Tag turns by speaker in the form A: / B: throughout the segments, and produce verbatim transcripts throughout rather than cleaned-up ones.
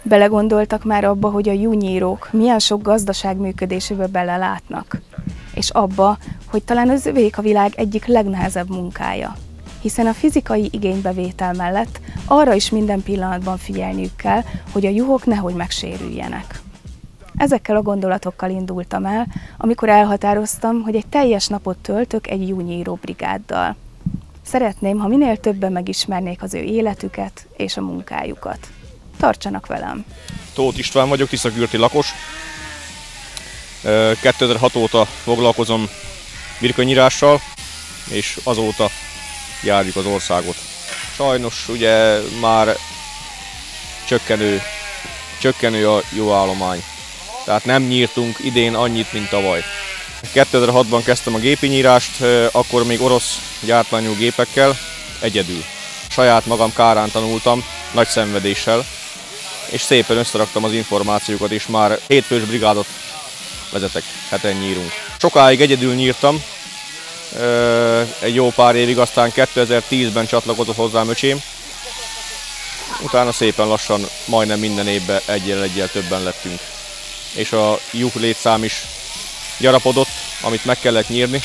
A: Belegondoltak már abba, hogy a juhnyírók milyen sok gazdaság működésébe belelátnak, és abba, hogy talán az övék a világ egyik legnehezebb munkája, hiszen a fizikai igénybevétel mellett arra is minden pillanatban figyelniük kell, hogy a juhok nehogy megsérüljenek. Ezekkel a gondolatokkal indultam el, amikor elhatároztam, hogy egy teljes napot töltök egy juhnyíró brigáddal. Szeretném, ha minél többen megismernék az ő életüket és a munkájukat. Tartsanak velem!
B: Tóth István vagyok, Tiszakürti lakos. kétezer-hat óta foglalkozom birkanyírással, és azóta járjuk az országot. Sajnos ugye már csökkenő, csökkenő a jó állomány. Tehát nem nyírtunk idén annyit, mint tavaly. kétezer-hatban kezdtem a gépi nyírást, akkor még orosz gyártmányú gépekkel, egyedül. Saját magam kárán tanultam, nagy szenvedéssel, és szépen összeraktam az információkat, és már hétfős brigádot vezetek, heten nyírunk. Sokáig egyedül nyírtam, egy jó pár évig, aztán kétezer-tízben csatlakozott hozzám öcsém. Utána szépen lassan majdnem minden évben egyel-egyel többen lettünk. És a juh létszám is gyarapodott, amit meg kellett nyírni.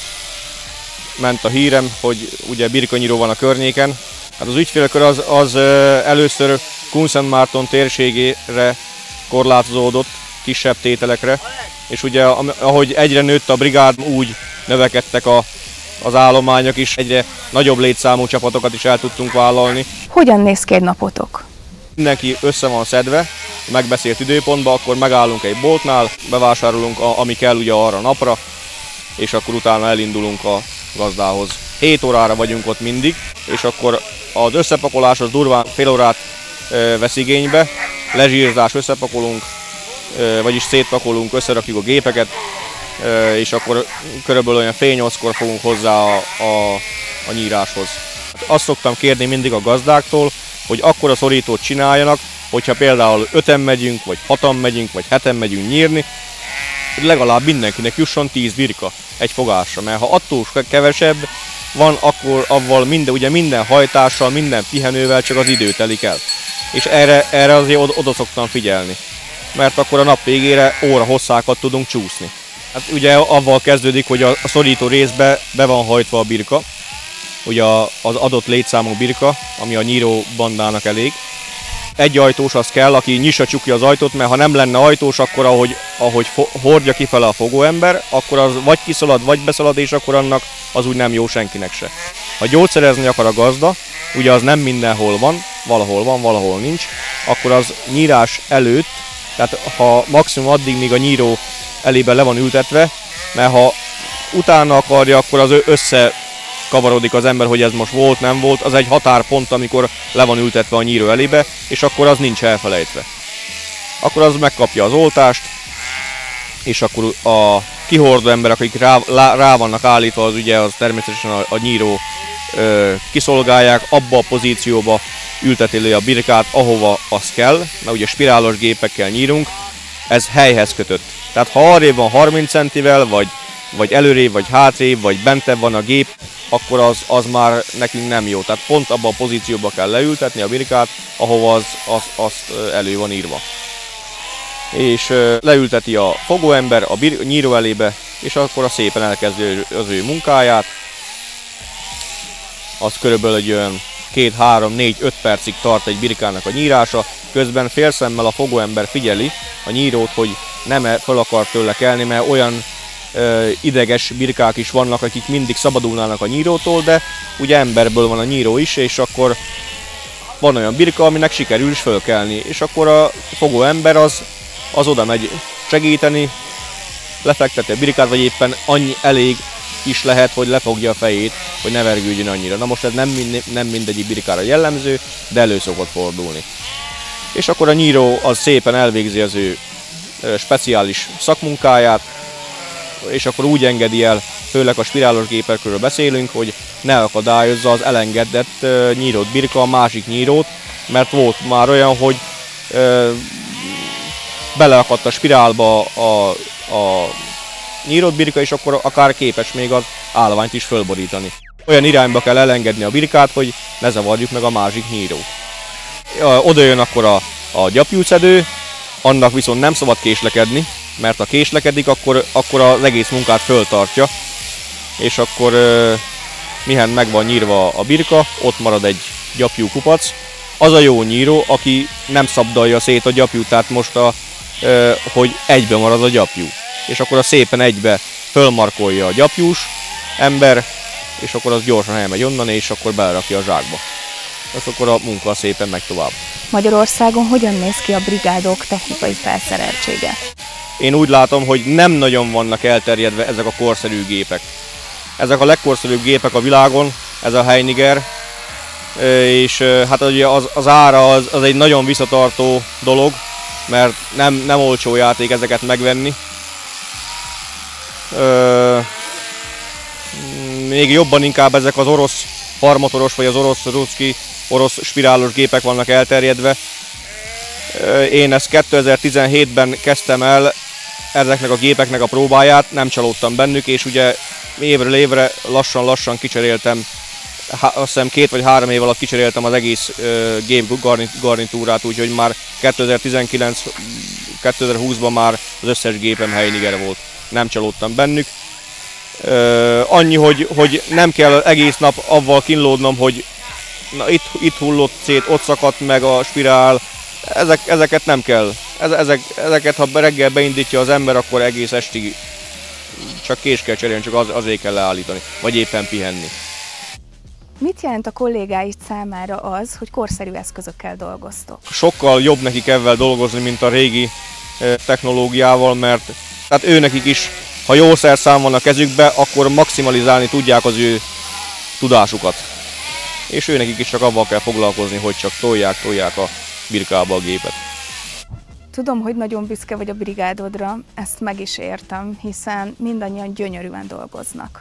B: Ment a hírem, hogy ugye birkanyíró van a környéken. Hát az ügyfélkör az, az először Kunszentmárton térségére korlátozódott, kisebb tételekre, és ugye ahogy egyre nőtt a brigád, úgy növekedtek a, az állományok is, egyre nagyobb létszámú csapatokat is el tudtunk vállalni.
A: Hogyan néz ki egy napotok?
B: Mindenki össze van szedve, megbeszélt időpontban, akkor megállunk egy boltnál, bevásárolunk, a, ami kell ugye arra napra, és akkor utána elindulunk a gazdához. hét órára vagyunk ott mindig, és akkor az összepakolás az durván fél órát e, vesz igénybe, lezsírzás, összepakolunk, e, vagyis szétpakolunk, összerakjuk a gépeket, e, és akkor körülbelül olyan fél nyolckor fogunk hozzá a, a, a nyíráshoz. Azt szoktam kérni mindig a gazdáktól, hogy akkora szorítót csináljanak, hogyha például öten megyünk, vagy hatan megyünk, vagy heten megyünk nyírni, legalább mindenkinek jusson tíz birka egy fogásra, mert ha attól kevesebb van, akkor avval minden, ugye minden hajtással, minden pihenővel csak az idő telik el. És erre, erre azért oda, oda szoktam figyelni, mert akkor a nap végére óra hosszákat tudunk csúszni. Hát ugye avval kezdődik, hogy a, a szorító részbe be van hajtva a birka, ugye az adott létszámú birka, ami a nyíró bandának elég. Egy ajtós az kell, aki nyissa csukja az ajtót, mert ha nem lenne ajtós, akkor ahogy, ahogy hordja kifele a fogóember, akkor az vagy kiszalad, vagy beszalad, és akkor annak az úgy nem jó senkinek se. Ha gyógyszerezni akar a gazda, ugye az nem mindenhol van, valahol van, valahol nincs, akkor az nyírás előtt, tehát ha maximum addig, míg a nyíró elébe le van ültetve, mert ha utána akarja, akkor az össze kavarodik az ember, hogy ez most volt, nem volt, az egy határpont, amikor le van ültetve a nyíró elébe, és akkor az nincs elfelejtve. Akkor az megkapja az oltást, és akkor a kihordó emberek, akik rá, rá vannak állítva, az ugye az természetesen a, a nyíró ö, kiszolgálják, abba a pozícióba ülteti le a birkát, ahova az kell, mert ugye spirálos gépekkel nyírunk, ez helyhez kötött. Tehát ha arrébb van harminc centivel, vagy vagy előrébb, vagy hátrébb, vagy bentebb van a gép, akkor az, az már nekünk nem jó. Tehát pont abban a pozícióba kell leültetni a birkát, ahova az, az, azt elő van írva. És leülteti a fogóember a bir, nyíró elébe, és akkor a szépen elkezdi az ő munkáját. Az körülbelül egy olyan két, három, négy, öt percig tart egy birkának a nyírása, közben félszemmel a fogóember figyeli a nyírót, hogy nem -e fel akar tőle kelni, mert olyan ideges birkák is vannak, akik mindig szabadulnának a nyírótól, de ugye emberből van a nyíró is, és akkor van olyan birka, aminek sikerül is fölkelni, és akkor a fogó ember az, az oda megy segíteni, lefekteti a birkát, vagy éppen annyi elég is lehet, hogy lefogja a fejét, hogy ne vergődjön annyira. Na most ez nem, mind, nem mindegyik birkára jellemző, de elő szokott fordulni. És akkor a nyíró az szépen elvégzi az ő speciális szakmunkáját, és akkor úgy engedi el, főleg a spirálos gépekről beszélünk, hogy ne akadályozza az elengedett uh, nyírót birka a másik nyírót, mert volt már olyan, hogy uh, beleakadt a spirálba a, a nyírót birka, és akkor akár képes még az állványt is fölborítani. Olyan irányba kell elengedni a birkát, hogy ne zavarjuk meg a másik nyírót. Uh, oda jön akkor a a gyapjúszedő, annak viszont nem szabad késlekedni, mert ha késlekedik, akkor, akkor az egész munkát föltartja, és akkor mihen meg van nyírva a birka, ott marad egy gyapjú kupac. Az a jó nyíró, aki nem szabdalja szét a gyapjút, tehát most a, hogy egybe marad a gyapjú. És akkor a szépen egybe fölmarkolja a gyapjús ember, és akkor az gyorsan elmegy onnan, és akkor belerakja a zsákba. És akkor a munka szépen megy tovább.
A: Magyarországon hogyan néz ki a brigádok technikai felszereltsége?
B: Én úgy látom, hogy nem nagyon vannak elterjedve ezek a korszerű gépek. Ezek a legkorszerűbb gépek a világon, ez a Heiniger, és hát ugye az, az ára az, az egy nagyon visszatartó dolog, mert nem, nem olcsó játék ezeket megvenni. Ö, még jobban inkább ezek az orosz harmotoros vagy az orosz ruszki, orosz spirálos gépek vannak elterjedve. Én ezt kétezer-tizenhétben kezdtem el ezeknek a gépeknek a próbáját, nem csalódtam bennük, és ugye évről évre lassan-lassan kicseréltem, azt hiszem két vagy három év alatt kicseréltem az egész gép garnitúrát, úgyhogy már kétezer-tizenkilenc kétezer-húszban már az összes gépem Heiniger volt. Nem csalódtam bennük. Annyi, hogy, hogy nem kell egész nap avval kínlódnom, hogy na, itt, itt hullott szét, ott szakadt meg a spirál. Ezek, ezeket nem kell. Ezek, ezeket, ha reggel beindítja az ember, akkor egész estig csak kés kell cserélni, csak az, azért kell leállítani, vagy éppen pihenni.
A: Mit jelent a kollégáid számára az, hogy korszerű eszközökkel dolgoztok?
B: Sokkal jobb nekik ebben dolgozni, mint a régi technológiával, mert tehát őnekik is, ha jó szerszám van a kezükbe, akkor maximalizálni tudják az ő tudásukat. És őnekik is csak avval kell foglalkozni, hogy csak tolják, tolják a birkába a gépet.
A: Tudom, hogy nagyon büszke vagy a brigádodra, ezt meg is értem, hiszen mindannyian gyönyörűen dolgoznak.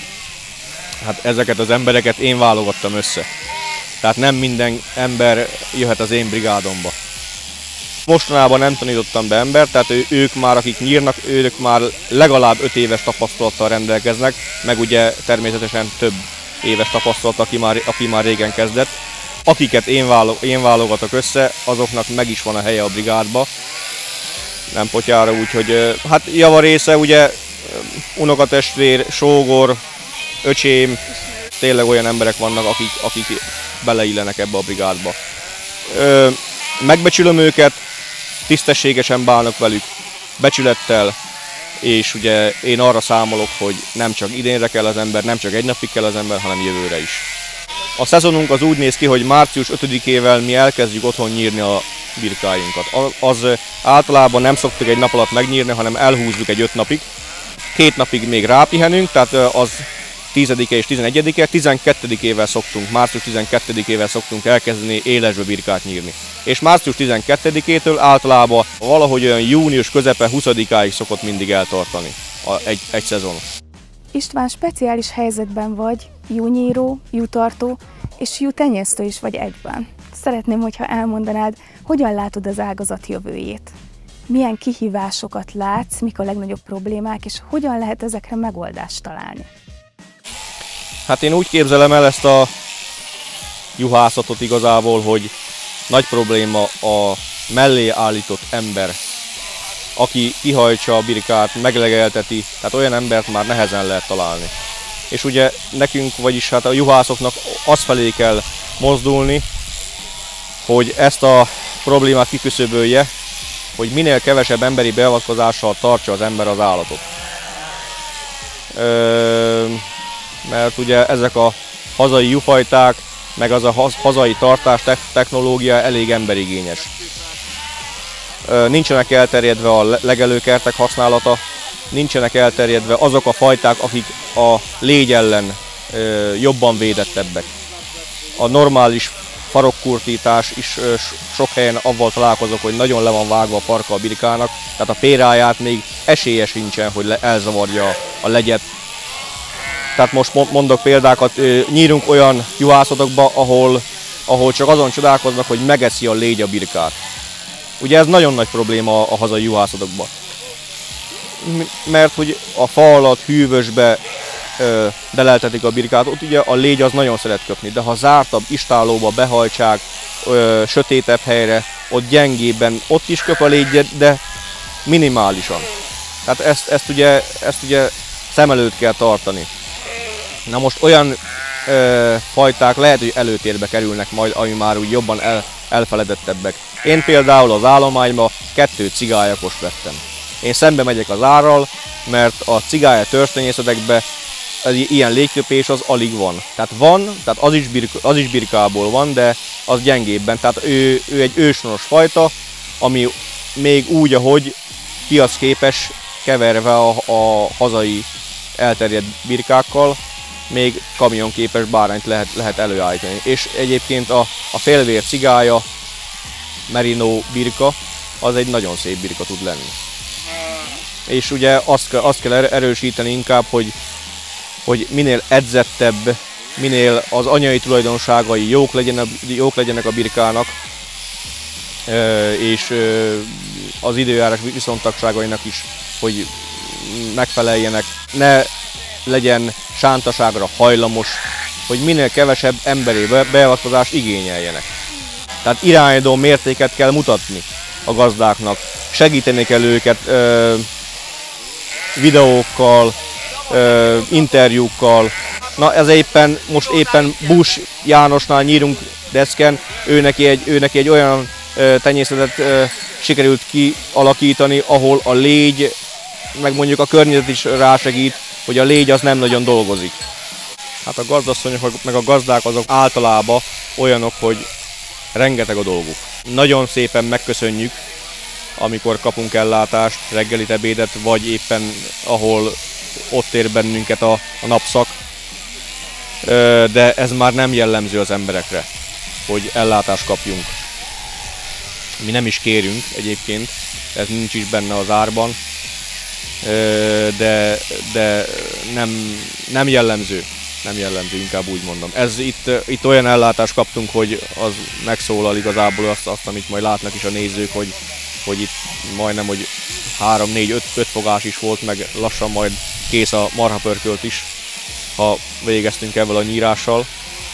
B: Hát ezeket az embereket én válogattam össze. Tehát nem minden ember jöhet az én brigádomba. Mostanában nem tanítottam be embert, tehát ő, ők már, akik nyírnak, ők már legalább öt éves tapasztalattal rendelkeznek, meg ugye természetesen több éves tapasztalat, aki már, aki már régen kezdett. Akiket én, válog, én válogatok össze, azoknak meg is van a helye a brigádba, nem potyára, úgyhogy hát javarésze ugye unokatestvér, sógor, öcsém, tényleg olyan emberek vannak, akik, akik beleillenek ebbe a brigádba. Ö, megbecsülöm őket, tisztességesen bánok velük, becsülettel, és ugye én arra számolok, hogy nem csak idénre kell az ember, nem csak egy napig kell az ember, hanem jövőre is. A szezonunk az úgy néz ki, hogy március ötödikével mi elkezdjük otthon nyírni a birkáinkat. Az általában nem szoktuk egy nap alatt megnyírni, hanem elhúzzuk egy öt napig. Két napig még rápihenünk, tehát az tízedike és tizenegyedike, tizenkettedikével szoktunk, március tizenkettedikével szoktunk elkezdeni élesbe birkát nyírni. És március tizenkettedikétől általában valahogy olyan június közepe huszadikáig szokott mindig eltartani a, egy, egy szezon.
A: István, speciális helyzetben vagy, júnyíró, jútartó és jútenyésztő is vagy egyben. Szeretném, hogyha elmondanád, hogyan látod az ágazat jövőjét. Milyen kihívásokat látsz, mik a legnagyobb problémák, és hogyan lehet ezekre megoldást találni?
B: Hát én úgy képzelem el ezt a juhászatot igazából, hogy nagy probléma a mellé állított ember, aki kihajtsa a birkát, meglegelteti, tehát olyan embert már nehezen lehet találni. És ugye nekünk, vagyis hát a juhászoknak azfelé kell mozdulni, hogy ezt a problémát kiküszöbölje, hogy minél kevesebb emberi beavatkozással tartsa az ember az állatot. Ö, mert ugye ezek a hazai juhfajták, meg az a hazai tartás technológia elég emberigényes. Ö, nincsenek elterjedve a legelőkertek használata, nincsenek elterjedve azok a fajták, akik a légy ellen ö, jobban védettebbek. A normális farokkurtítás is ö, sok helyen avval találkozok, hogy nagyon le van vágva a farka a birkának, tehát a péráját még esélye sincsen, hogy le, elzavarja a legyet. Tehát most mondok példákat, nyírunk olyan juhászatokba, ahol, ahol csak azon csodálkoznak, hogy megeszi a légy a birkát. Ugye ez nagyon nagy probléma a hazai juhászatokban. Mert hogy a fa alatt, hűvösbe ö, beleltetik a birkát, ott ugye a légy az nagyon szeret köpni, de ha zártabb istálóba behajtsák, ö, sötétebb helyre, ott gyengébben, ott is köp a légy, de minimálisan. Tehát ezt, ezt, ugye, ezt ugye szem előtt kell tartani. Na most olyan ö, fajták lehet, hogy előtérbe kerülnek majd, ami már úgy jobban el, elfeledettebbek. Én például az állományban kettő cigályakost vettem. Én szembe megyek az árral, mert a cigálya törzstenyészetekben ilyen légköpés az alig van. Tehát van, tehát az is, birka, az is birkából van, de az gyengébben. Tehát ő, ő egy őshonos fajta, ami még úgy, ahogy piacképes, keverve a, a hazai elterjedt birkákkal, még kamionképes bárányt lehet, lehet előállítani. És egyébként a, a félvér cigálya, merino birka, az egy nagyon szép birka tud lenni. És ugye azt, azt kell erősíteni inkább, hogy, hogy minél edzettebb, minél az anyai tulajdonságai jók legyenek, jók legyenek a birkának, és az időjárás viszontagságainak is, hogy megfeleljenek, ne legyen sántaságra hajlamos, hogy minél kevesebb emberi beavatkozást igényeljenek. Tehát irányadó mértéket kell mutatni a gazdáknak, segíteni kell őket ö, videókkal, ö, interjúkkal. Na ez éppen, most éppen Busch Jánosnál nyírunk deszken, ő neki egy, ő neki egy olyan ö, tenyészetet ö, sikerült kialakítani, ahol a légy, meg mondjuk a környezet is rásegít, hogy a légy az nem nagyon dolgozik. Hát a gazdasszonyok meg a gazdák azok általában olyanok, hogy rengeteg a dolguk. Nagyon szépen megköszönjük, amikor kapunk ellátást, reggelit, ebédet, vagy éppen ahol ott ér bennünket a, a napszak. De ez már nem jellemző az emberekre, hogy ellátást kapjunk. Mi nem is kérünk egyébként, ez nincs is benne az árban, de, de nem, nem jellemző. Nem jellemző, inkább úgy mondom. Ez itt, itt olyan ellátást kaptunk, hogy az megszólal igazából azt, azt amit majd látnak is a nézők, hogy, hogy itt majdnem, hogy három, négy, öt fogás is volt, meg lassan majd kész a marhapörkölt is, ha végeztünk ezzel a nyírással.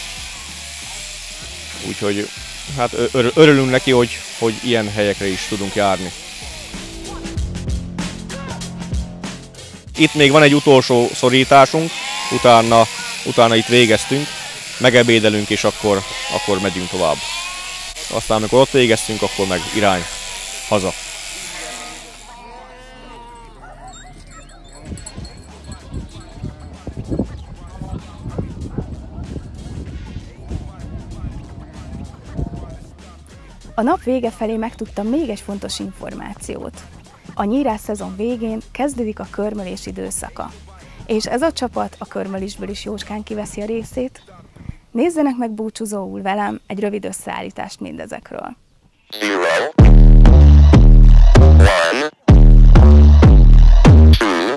B: Úgyhogy hát örülünk neki, hogy, hogy ilyen helyekre is tudunk járni. Itt még van egy utolsó szorításunk, utána, utána itt végeztünk, megebédelünk és akkor, akkor megyünk tovább. Aztán amikor ott végeztünk, akkor meg irány haza.
A: A nap vége felé megtudtam még egy fontos információt. A nyírás szezon végén kezdődik a körmölés időszaka. És ez a csapat a körmölésből is jócskán kiveszi a részét. Nézzenek meg búcsúzóul velem egy rövid összeállítást mindezekről.
C: Zero. One. Two.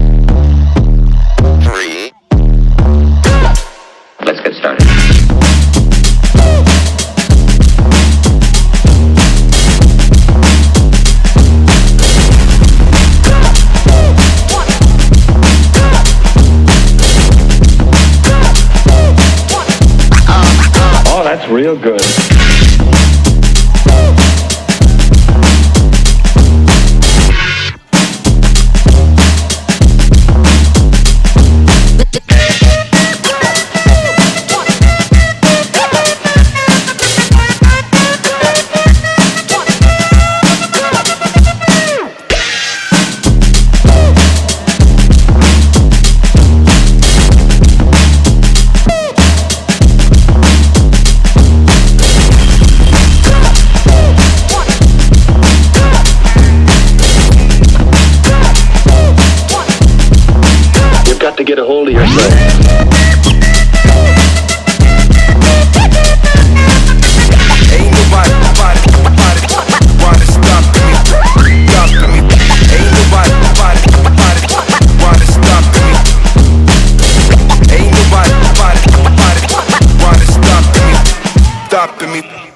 C: Three. Let's get started.
D: That's real good. To get a hold of yourself. Ain't nobody, nobody, nobody wanna stop me, stop me. Ain't nobody, nobody, nobody wanna stop me. Ain't nobody, nobody, nobody wanna stop me, stop me.